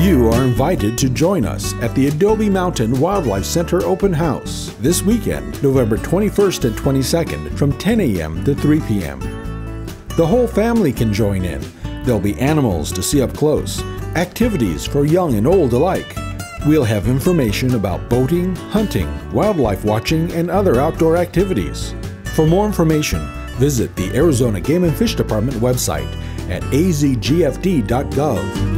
You are invited to join us at the Adobe Mountain Wildlife Center Open House this weekend, November 21st and 22nd from 10 a.m. to 3 p.m. The whole family can join in. There'll be animals to see up close, activities for young and old alike. We'll have information about boating, hunting, wildlife watching, and other outdoor activities. For more information, visit the Arizona Game and Fish Department website at azgfd.gov.